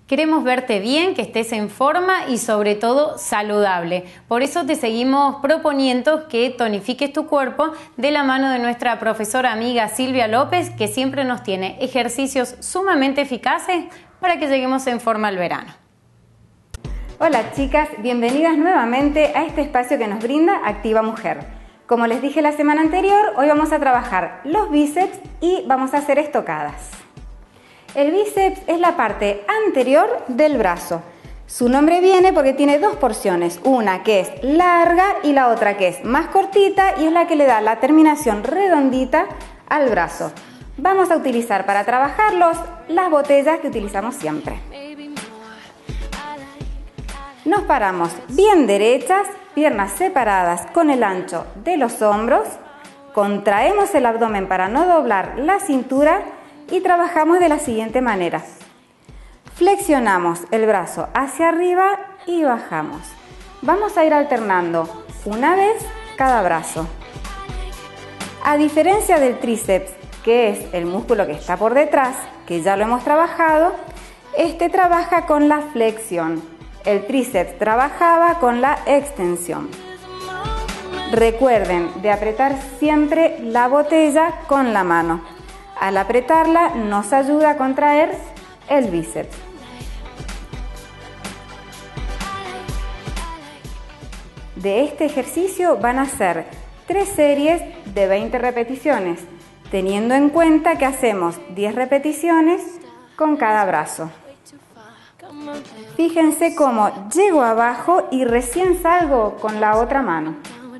Queremos verte bien, que estés en forma y sobre todo saludable. Por eso te seguimos proponiendo que tonifiques tu cuerpo de la mano de nuestra profesora amiga Silvia López, que siempre nos tiene ejercicios sumamente eficaces para que lleguemos en forma al verano. Hola chicas, bienvenidas nuevamente a este espacio que nos brinda Activa Mujer. Como les dije la semana anterior, hoy vamos a trabajar los bíceps y vamos a hacer estocadas. El bíceps es la parte anterior del brazo. Su nombre viene porque tiene dos porciones, una que es larga y la otra que es más cortita y es la que le da la terminación redondita al brazo. Vamos a utilizar para trabajarlos las botellas que utilizamos siempre. Nos paramos bien derechas, piernas separadas con el ancho de los hombros, contraemos el abdomen para no doblar la cintura y trabajamos de la siguiente manera. Flexionamos el brazo hacia arriba y bajamos. Vamos a ir alternando una vez cada brazo. A diferencia del tríceps, que es el músculo que está por detrás, que ya lo hemos trabajado, este trabaja con la flexión. El tríceps trabajaba con la extensión. Recuerden de apretar siempre la botella con la mano. Al apretarla nos ayuda a contraer el bíceps. De este ejercicio van a ser 3 series de 20 repeticiones, teniendo en cuenta que hacemos 10 repeticiones con cada brazo. Fíjense cómo llego abajo y recién salgo con la otra mano.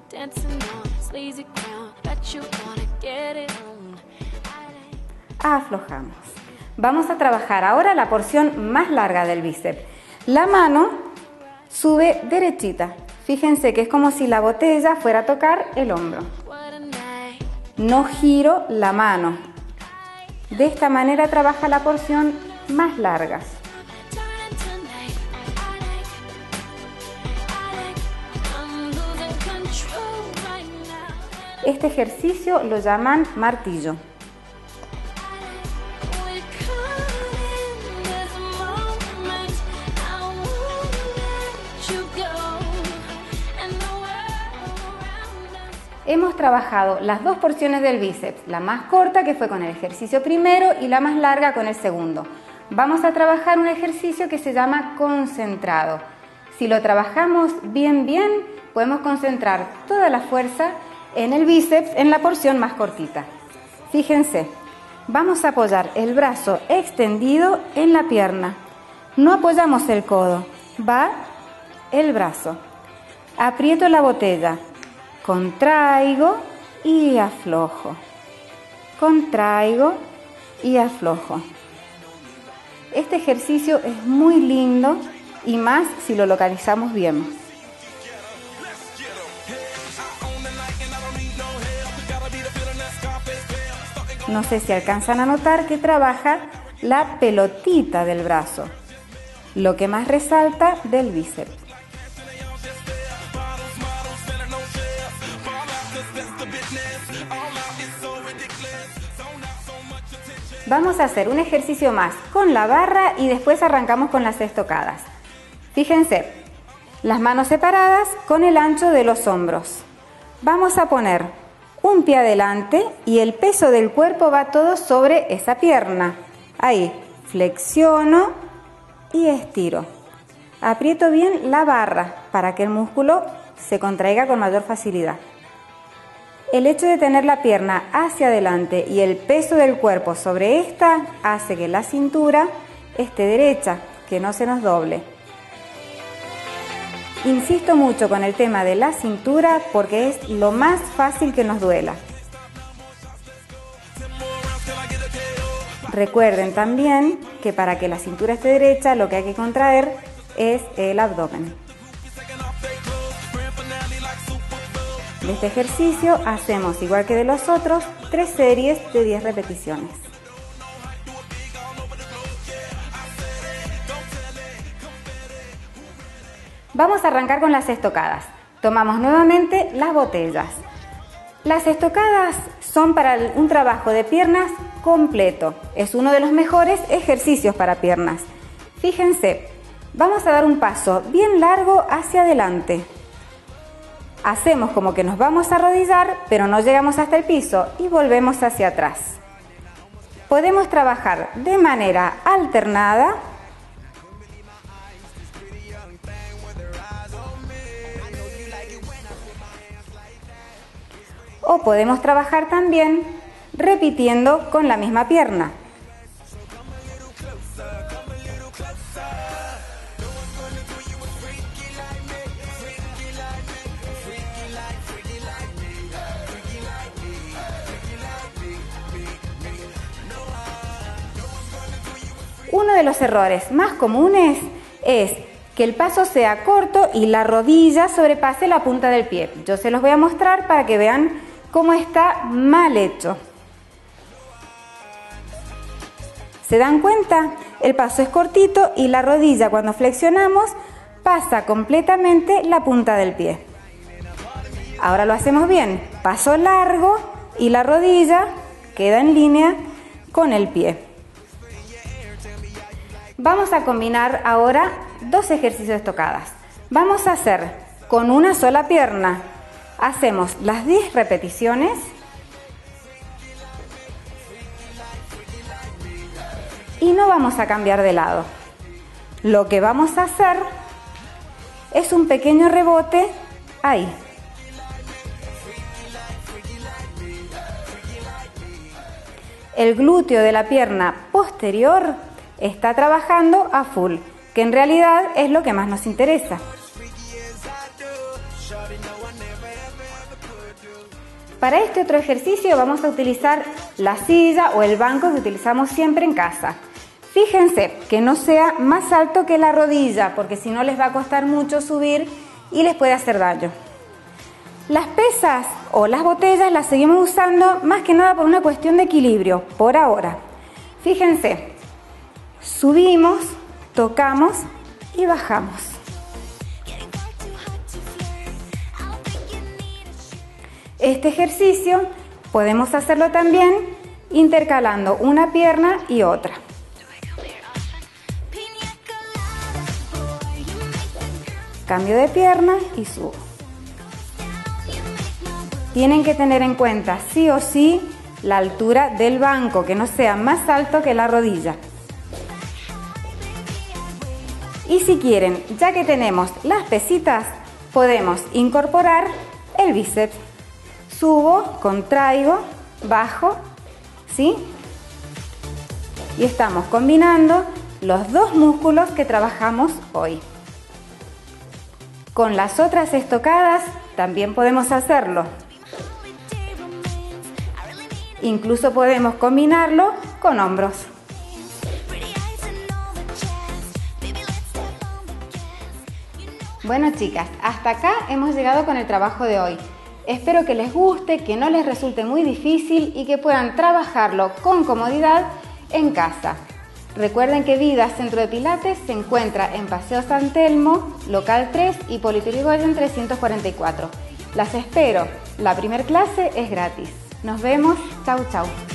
Aflojamos. Vamos a trabajar ahora la porción más larga del bíceps. La mano sube derechita. Fíjense que es como si la botella fuera a tocar el hombro. No giro la mano. De esta manera trabaja la porción más larga. Este ejercicio lo llaman martillo. Hemos trabajado las dos porciones del bíceps, la más corta que fue con el ejercicio primero y la más larga con el segundo. Vamos a trabajar un ejercicio que se llama concentrado. Si lo trabajamos bien, podemos concentrar toda la fuerza en el bíceps en la porción más cortita. Fíjense, vamos a apoyar el brazo extendido en la pierna. No apoyamos el codo, va el brazo. Aprieto la botella. Contraigo y aflojo. Contraigo y aflojo. Este ejercicio es muy lindo y más si lo localizamos bien. No sé si alcanzan a notar que trabaja la pelotita del brazo, lo que más resalta del bíceps. Vamos a hacer un ejercicio más con la barra y después arrancamos con las estocadas. Fíjense, las manos separadas con el ancho de los hombros. Vamos a poner un pie adelante y el peso del cuerpo va todo sobre esa pierna. Ahí, flexiono y estiro. Aprieto bien la barra para que el músculo se contraiga con mayor facilidad. El hecho de tener la pierna hacia adelante y el peso del cuerpo sobre esta hace que la cintura esté derecha, que no se nos doble. Insisto mucho con el tema de la cintura porque es lo más fácil que nos duela. Recuerden también que para que la cintura esté derecha lo que hay que contraer es el abdomen. De este ejercicio hacemos, igual que de los otros, 3 series de 10 repeticiones. Vamos a arrancar con las estocadas. Tomamos nuevamente las botellas. Las estocadas son para un trabajo de piernas completo. Es uno de los mejores ejercicios para piernas. Fíjense, vamos a dar un paso bien largo hacia adelante. Hacemos como que nos vamos a arrodillar, pero no llegamos hasta el piso y volvemos hacia atrás. Podemos trabajar de manera alternada o podemos trabajar también repitiendo con la misma pierna. Uno de los errores más comunes es que el paso sea corto y la rodilla sobrepase la punta del pie. Yo se los voy a mostrar para que vean cómo está mal hecho. ¿Se dan cuenta? El paso es cortito y la rodilla, cuando flexionamos, pasa completamente la punta del pie. Ahora lo hacemos bien. Paso largo y la rodilla queda en línea con el pie. Vamos a combinar ahora dos ejercicios de estocadas. Vamos a hacer con una sola pierna. Hacemos las 10 repeticiones. Y no vamos a cambiar de lado. Lo que vamos a hacer es un pequeño rebote ahí. El glúteo de la pierna posterior está trabajando a full, que en realidad es lo que más nos interesa. Para este otro ejercicio vamos a utilizar la silla o el banco que utilizamos siempre en casa. Fíjense que no sea más alto que la rodilla, porque si no les va a costar mucho subir y les puede hacer daño. Las pesas o las botellas las seguimos usando más que nada por una cuestión de equilibrio, por ahora. Fíjense, subimos, tocamos y bajamos. Este ejercicio podemos hacerlo también intercalando una pierna y otra. Cambio de pierna y subo. Tienen que tener en cuenta sí o sí la altura del banco, que no sea más alto que la rodilla. Y si quieren, ya que tenemos las pesitas, podemos incorporar el bíceps. Subo, contraigo, bajo, ¿sí? Y estamos combinando los dos músculos que trabajamos hoy. Con las otras estocadas también podemos hacerlo. Incluso podemos combinarlo con hombros. Bueno, chicas, hasta acá hemos llegado con el trabajo de hoy. Espero que les guste, que no les resulte muy difícil y que puedan trabajarlo con comodidad en casa. Recuerden que Vida Centro de Pilates se encuentra en Paseo San Telmo, local 3, Hipólito Yrigoyen 344. Las espero. La primera clase es gratis. Nos vemos. Chau, chau.